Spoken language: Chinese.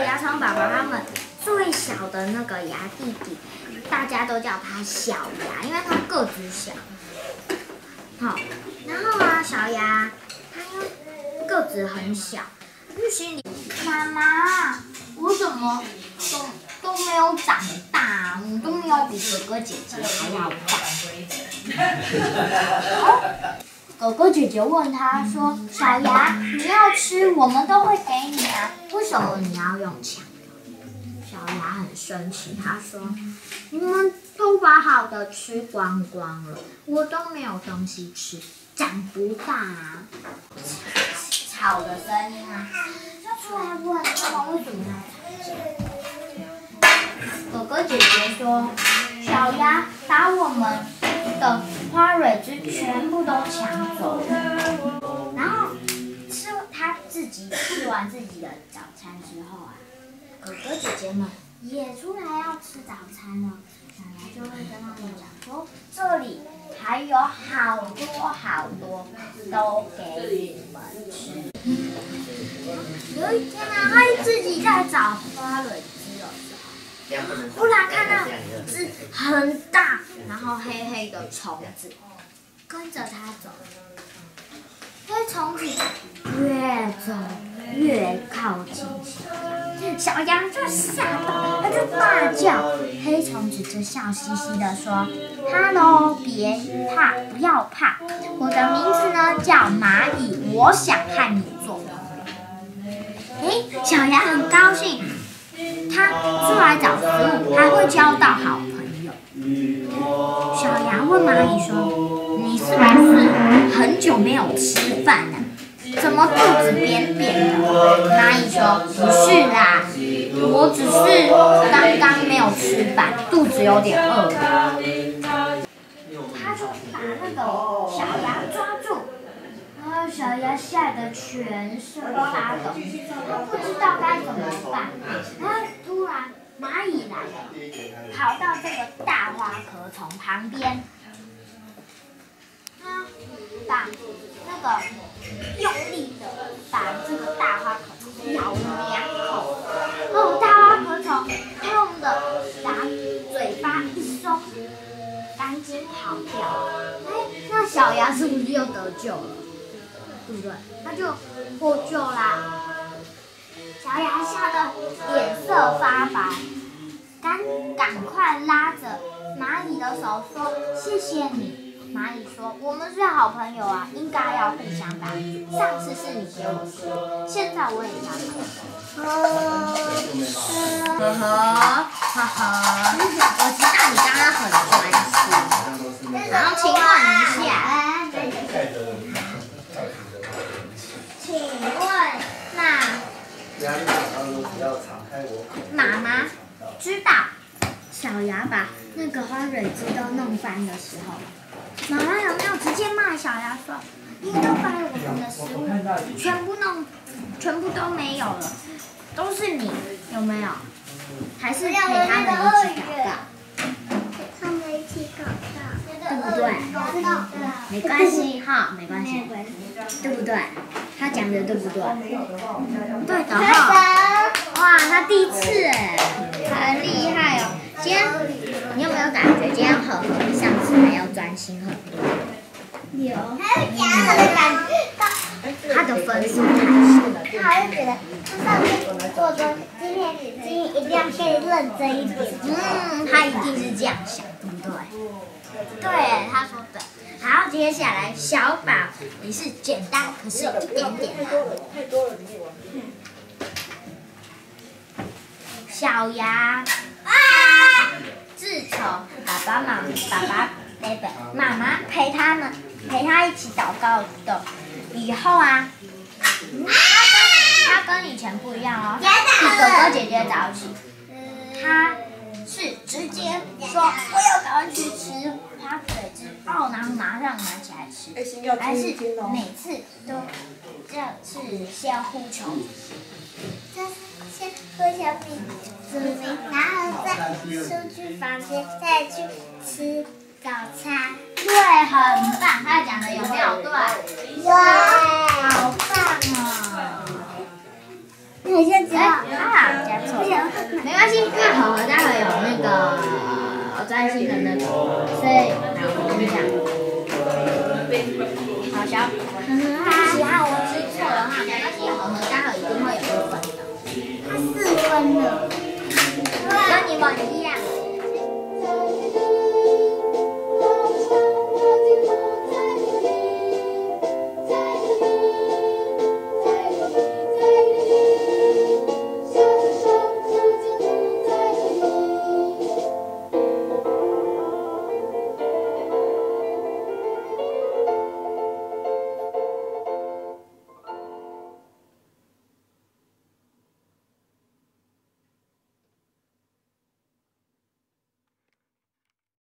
牙虫宝宝他们最小的那个牙弟弟，大家都叫他小牙，因为他个子小。好，然后啊，小牙他又个子很小，就心里妈妈，我怎么都没有长大，我都没有比哥哥姐姐还要大。哥哥姐姐问他说：“小牙，你要吃，我们都会给你啊，为什么你要用抢的？”小牙很生气，他说：“你们都把好的吃光光了，我都没有东西吃，长不大啊。”吵的声音啊，就出来问他们为什么要吵架。哥哥姐姐说：“小牙把我们的花蕊汁全部都抢走了。”然后他自己吃完自己的早餐之后啊，哥哥姐姐们也出来要吃早餐了。小牙就会跟他们讲说：“这里还有好多好多都给你们吃。”有一天呢，他自己在找花蕊汁的时候，忽然看到一只很大，然后黑黑的虫子跟着他走，黑虫子越走越靠近小羊就吓到，他就大叫。黑虫子就笑嘻嘻的说：“Hello， 别怕，不要怕，我的名字呢叫蚂蚁，我想和你做朋友。”小羊很高兴，他出来找食物，还会交到好朋友。小羊问蚂蚁说：“你是不是很久没有吃饭了？怎么肚子扁扁的？”蚂蚁说：“不是啦，我只是刚刚没有吃饭，肚子有点饿。”他就把那个小羊抓住，然后小羊吓得全身发抖，他不知道该怎么办。然后突然蚂蚁来了，跑到这个大花壳虫旁边，他把那个用力的把这个大花壳虫咬了2口，然后大花壳虫痛的把嘴巴一松，赶紧跑掉。那小牙是不是又得救了？对不对？他就获救啦。小牙吓得脸色发白，赶快拉着蚂蚁的手说：“谢谢你。”蚂蚁说：“我们是好朋友啊，应该要互相帮助。上次是你给我吃，现在我也要帮你。”呵呵，我知道你刚刚很专心。然后请问一下，请问妈妈知道小牙把那个花蕊汁都弄翻的时候，妈妈有没有直接骂小牙说：“你都把我们的食物全部都没有了，都是你，有没有？”还是陪他们一起祷告？ 他们一起祷告， 对不对？没关系哈，没关系，对不对？他讲的对不对？对的哈。哇，他第一次哎，很厉害哦。今天你有没有感觉今天和比上次还要专心很多？ 有，还有假的感觉到。 他的分数太少。 他好像觉得他上次做的，今天一定要更认真一点。 他一定是这样想，对不对？对，他说对。好，接下来小宝也是简单，可是有一点点难。小牙自从爸爸、妈妈陪他一起祷告的以后啊，他跟以前不一样哦，比哥哥姐姐早起，他是直接说我要赶快去吃花水汁哦，然后马上拿起来吃，还是每次都这样是先呼求， 先喝小米子米，然后再出去房间，再去吃早餐。 对，很棒，他讲的有没有对？ 对， 好棒哦！ 你好像加加错了，没关系，因为和待会有那个专心的那个，所以好，我跟你讲，好小，其他我记错的话，没关系，和待会一定会有1分的， 他4分了， 那你满意